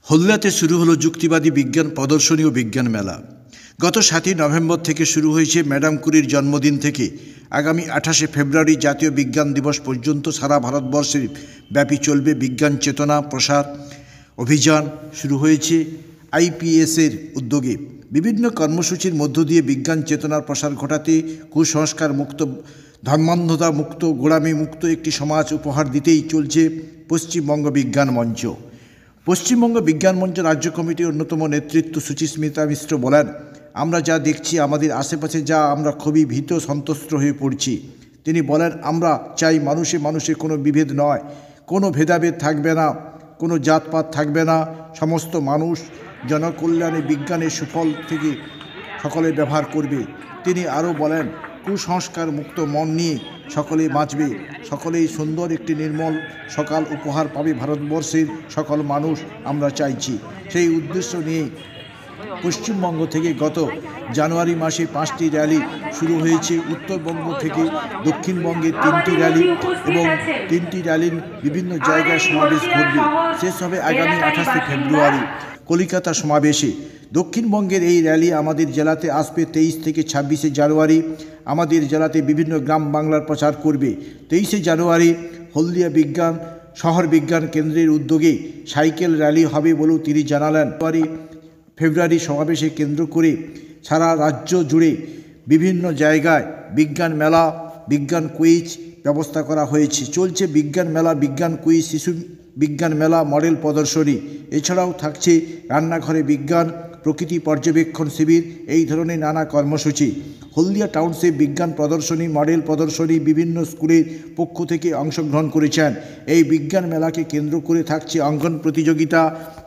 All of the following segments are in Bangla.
হলদিয়াতে শুরু হলো যুক্তিবাদী বিজ্ঞান প্রদর্শনী ও বিজ্ঞান মেলা। গত 7 নভেম্বর থেকে শুরু হয়েছে ম্যাডাম কুরির জন্মদিন থেকে আগামী 28 ফেব্রুয়ারি জাতীয় বিজ্ঞান দিবস পর্যন্ত সারা ভারতবর্ষে ব্যাপী চলবে বিজ্ঞান চেতনা প্রসার অভিযান। শুরু হয়েছে আইপিএসের উদ্যোগে বিভিন্ন কর্মসূচির মধ্য দিয়ে বিজ্ঞান চেতনার প্রসার ঘটাতে, কুসংস্কার মুক্ত, ধর্মান্ধতা মুক্ত, গোড়ামি মুক্ত একটি সমাজ উপহার দিতেই চলছে পশ্চিমবঙ্গ বিজ্ঞান মঞ্চ। পশ্চিমবঙ্গ বিজ্ঞান মঞ্চ রাজ্য কমিটির অন্যতম নেতৃত্ব সুচিস্মিতা মিশ্র বলেন, আমরা যা দেখছি আমাদের আশেপাশে যা আমরা খুবই ভীত সন্ত্রস্ত হয়ে পড়ছি। তিনি বলেন, আমরা চাই মানুষে মানুষে কোনো বিভেদ নয়, কোনো ভেদাভেদ থাকবে না, কোনো জাতপাত থাকবে না, সমস্ত মানুষ জনকল্যাণে বিজ্ঞানের সুফল থেকে সকলে ব্যবহার করবে। তিনি আরও বলেন, কুসংস্কার মুক্ত মন নিয়ে সকলে বাঁচবে, সকলেই সুন্দর একটি নির্মল সকাল উপহার পাবে ভারতবর্ষের সকল মানুষ আমরা চাইছি। সেই উদ্দেশ্য নিয়ে পশ্চিমবঙ্গ থেকে গত জানুয়ারি মাসে 5টি র্যালি শুরু হয়েছে। উত্তরবঙ্গ থেকে দক্ষিণবঙ্গে 3টি র্যালি এবং 3টি র্যালির বিভিন্ন জায়গায় সমাবেশ ঘটবে। শেষ হবে আগামী 28 ফেব্রুয়ারি কলকাতা সমাবেশে। দক্ষিণবঙ্গের এই র্যালি আমাদের জেলাতে আসবে 23 থেকে 26 জানুয়ারি। আমাদের জেলাতে বিভিন্ন গ্রাম বাংলার প্রচার করবে। 23 জানুয়ারি হলদিয়া বিজ্ঞান শহর বিজ্ঞান কেন্দ্রের উদ্যোগে সাইকেল র্যালি হবে বলেও তিনি জানালেন। ফেব্রুয়ারি সমাবেশে কেন্দ্র করে সারা রাজ্য জুড়ে বিভিন্ন জায়গায় বিজ্ঞান মেলা, বিজ্ঞান কুইজ ব্যবস্থা করা হয়েছে। চলছে বিজ্ঞান মেলা, বিজ্ঞান কুইজ, শিশু বিজ্ঞান মেলা, মডেল প্রদর্শনী। এছাড়াও থাকছে রান্নাঘরে বিজ্ঞান, প্রকৃতি পর্যবেক্ষণ শিবির, এই ধরনের নানা কর্মসূচি। হলদিয়া টাউনশিপ বিজ্ঞান প্রদর্শনী, মডেল প্রদর্শনী বিভিন্ন স্কুলের পক্ষ থেকে অংশগ্রহণ করেছেন। এই বিজ্ঞান মেলাকে কেন্দ্র করে থাকছে অঙ্কন প্রতিযোগিতা,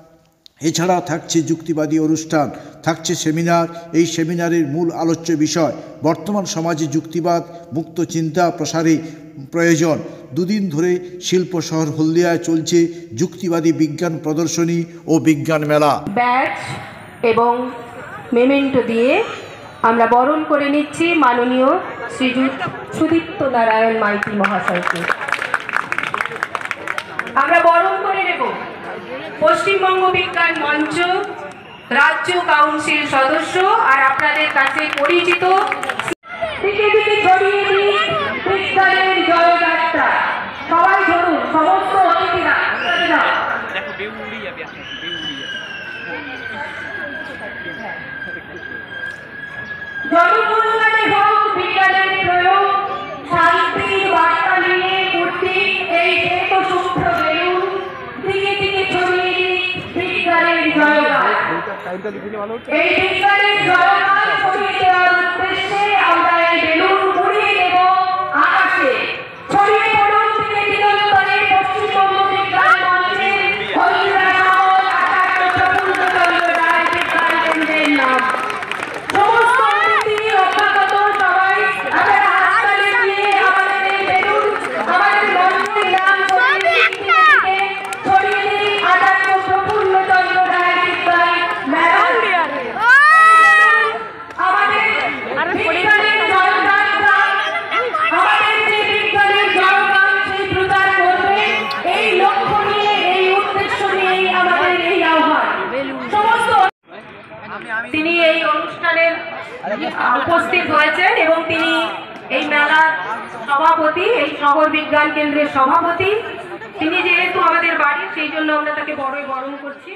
এছাড়া থাকছে যুক্তিবাদী অনুষ্ঠান, থাকছে সেমিনার। এই সেমিনারের মূল আলোচ্য বিষয় বর্তমান সমাজে যুক্তিবাদ মুক্ত চিন্তা প্রসারে প্রয়োজন। 2 দিন ধরে শিল্প শহর হলদিয়ায় চলছে যুক্তিবাদী বিজ্ঞান প্রদর্শনী ও বিজ্ঞান মেলা। ব্যাচ এবং মেমেন্টো দিয়ে আমরা বরণ করে নিচ্ছি মাননীয় শ্রীযুত সুদীপ্ত নারায়ণ মাইতি মহাশয়কে। আমরা বরণ করে নেব পশ্চিমবঙ্গ বিজ্ঞান মঞ্চ রাজ্য কাউন্সিল সদস্য আর আপনাদের কাছে পরিচিত বিজ্ঞানের জয়যাত্রা। সবাই ধরুন, সমস্ত অতিথিরা জনকল্যাণে হোক বিজ্ঞানের প্রয়োগ, শান্তির বার্তা নিয়ে কর্তৃক এই শ্বেতশুভ্র বেলুন দিকে দিকে ছড়িয়ে বিজ্ঞানের জয়গান। এই বিজ্ঞানের জয়গান ছড়িয়ে দেওয়ার উদ্দেশ্যে আমরা এই বেলুন উড়িয়ে দেব আকাশে। ছড়িয়ে পড়ুন দিকে দিগন্তরে পশ্চিমবঙ্গ বিজ্ঞান মঞ্চের হলদিয়া শহর আচার্য প্রফুল্লচন্দ্র রায় বিজ্ঞান কেন্দ্রের নাম। সমস্ত অতিথি অভ্যাগত সবাই আপনারা হাততালি দিয়ে আমাদের এই বেলুন আমাদের মঞ্চের নাম ছড়িয়ে দিন আচার্য প্রফুল্লচন্দ্র রায় বিজ্ঞান মেলা। আমাদের বিজ্ঞানের জয়যাত্রা, আমাদের যে বিজ্ঞানের জয়গান সেই প্রচার করবে, এই লক্ষ্য নিয়ে এই উদ্দেশ্য নিয়েই আমাদের এই আহ্বান। সমস্ত তিনি এই অনুষ্ঠানে উপস্থিত হয়েছেন এবং তিনি এই মেলার সভাপতি, এই শহর বিজ্ঞান কেন্দ্রের সভাপতি। তিনি যেহেতু আমাদের বাড়ির, সেই জন্য আমরা তাকে বড়ই বরণ করছি।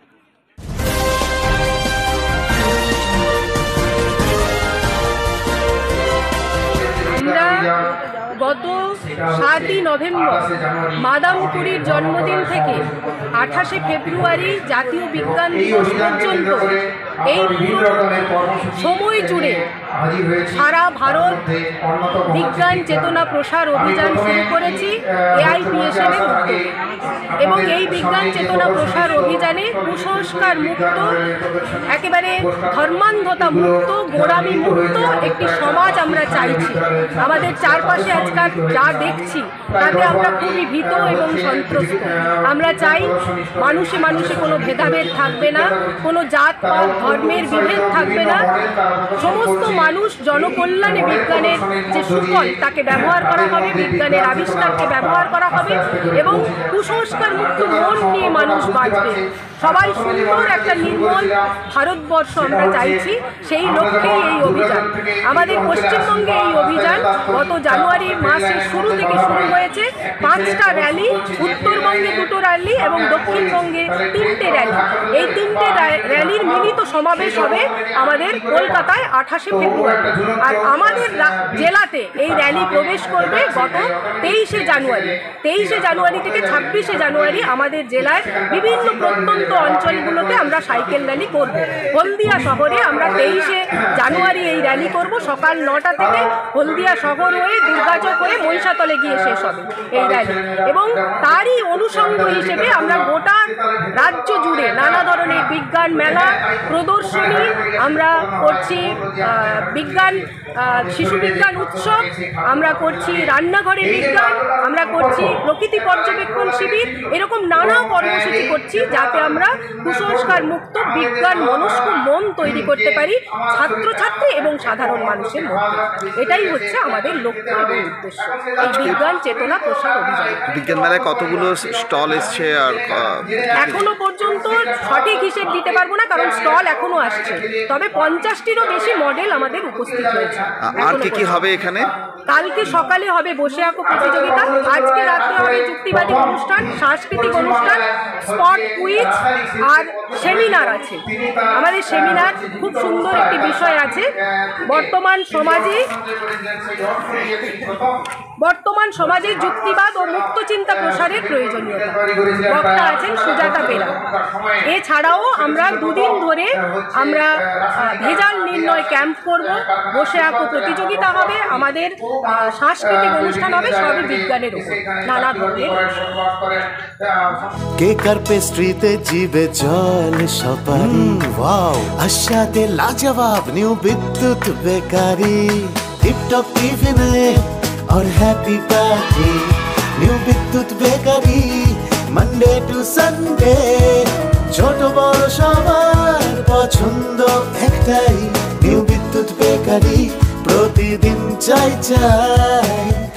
আমরা গত 7 নভেম্বর মাদাম কুরির জন্মদিন থেকে 28 ফেব্রুয়ারি জাতীয় বিজ্ঞান দিবস পর্যন্ত এই সময় জুড়ে সারা ভারত বিজ্ঞান চেতনা প্রসার অভিযান শুরু করেছি এআইপিএসের উদ্যোগে। এবং এই বিজ্ঞান চেতনা প্রসার অভিযানে কুসংস্কার মুক্ত, একেবারে ধর্মান্ধতা মুক্ত, গোড়ামি মুক্ত একটি সমাজ আমরা চাইছি। আমাদের চারপাশে আজকাল যা দেখছি তাতে আমরা খুবই ভীত এবং সন্ত্রস্ত। আমরা চাই মানুষে মানুষে কোনো ভেদাভেদ থাকবে না, কোনো জাত পাত ধর্মের বিভেদ থাকবে না। সমস্ত মানুষ জনকল্যাণে বিজ্ঞানের যে সুফল তাকে ব্যবহার করা হবে, বিজ্ঞানের আবিষ্কারকে ব্যবহার করা হবে এবং কুসংস্কার মুক্ত মন নিয়ে মানুষ বাঁচবে। সবাই সুন্দর একটা নির্মল ভারতবর্ষ আমরা চাইছি, সেই লক্ষ্যেই এই অভিযান। আমাদের পশ্চিমবঙ্গে এই অভিযান গত জানুয়ারি মাসের শুরু থেকে শুরু হয়েছে। 5টা র্যালি, উত্তরবঙ্গে 2টো র্যালি এবং দক্ষিণবঙ্গে 3টে র্যালি। এই 3টে র্যালির মিলিত সমাবেশ হবে আমাদের কলকাতায় 28শে ফেব্রুয়ারি। আর আমাদের জেলাতে এই র্যালি প্রবেশ করবে গত 23শে জানুয়ারি। 23শে জানুয়ারি থেকে 26শে জানুয়ারি আমাদের জেলার বিভিন্ন প্রত্যন্ত অঞ্চলগুলোতে আমরা সাইকেল র্যালি করব। হলদিয়া শহরে আমরা 23শে জানুয়ারি এই র্যালি করব। সকাল 9টা থেকে হলদিয়া শহর হয়ে দুর্গাচক হয়ে মহিষাতলে গিয়ে শেষ হবে এই র্যালি। এবং তারই অনুষঙ্গ হিসেবে আমরা গোটা রাজ্য জুড়ে নানা ধরনের বিজ্ঞান মেলা, প্রদর্শনী আমরা করছি, শিশু বিজ্ঞান উৎসব আমরা করছি, রান্নাঘরে বিজ্ঞান আমরা করছি, প্রকৃতি পর্যবেক্ষণ শিবির, এরকম নানা কর্মসূচি করছি যাতে আমরা কুসংস্কার মুক্ত বিজ্ঞান মনস্ক মন তৈরি করতে পারি ছাত্রছাত্রী এবং সাধারণ মানুষের মধ্যে। এটাই হচ্ছে আমাদের লক্ষ্য এবং উদ্দেশ্য এই বিজ্ঞান চেতনা প্রসার অভিযান। বিজ্ঞান মেলায় কতগুলো স্টল এসছে? আর এখনো পর্যন্ত সঠিক হিসেব দিতে পারবো না, কারণ স্টল এখনো আসছে, তবে 50টিরও বেশি মডেল আমাদের উপস্থিত হয়েছে। আর কি হবে এখানে? কালকে সকালে হবে বসে আঁকো প্রতিযোগিতা, আজকে রাত্রে হবে যুক্তিবাদী অনুষ্ঠান, সাংস্কৃতিক অনুষ্ঠান, স্পট কুইজ আর সেমিনার আছে। আমাদের সেমিনার খুব সুন্দর একটি বিষয় আছে, বর্তমান সমাজে যুক্তিবাদ ও মুক্ত চিন্তা প্রসারের প্রয়োজনীয়তা। বক্তা আছেন সুজাতা বেরা। এছাড়াও আমরা 2 দিন ধরে আমরা ভেজাল নির্ণয় ক্যাম্প করব, বসে আঁকো প্রতিযোগিতা হবে, আমাদের সাংস্কৃতিক অনুষ্ঠান হবে, সবই বিজ্ঞানের উপর নানা ধরনের। কেক আর পেস্ট্রিতে জিবে জল সপারি, ওয়াও আশাতে লাজবাব নিউ বিদ্যুৎ বেকারি, টিপটপ টিফিনে और happy party new Bidyut bakery, Monday to Sunday ছোট বড় সবার পছন্দ একটাই, নিউ বিদ্যুৎ বেকারি প্রতিদিন চাই চাই।